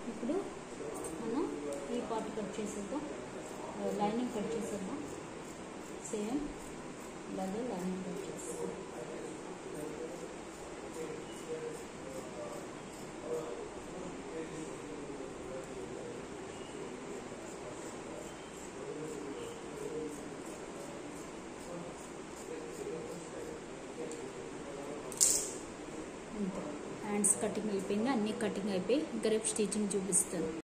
ఇప్పుడు మనం ఈ పార్ట్ కట్ చేసేద్దాం, లైనింగ్ కట్ చేసేద్దాం. సేమ్ ఇలాగే లైనింగ్ కట్ చేసేద్దాం. హ్యాండ్స్ కటింగ్ అయిపోయింది, అన్నీ కటింగ్ అయిపోయి ఇంకా రేపు స్టిచ్చింగ్ చూపిస్తాను.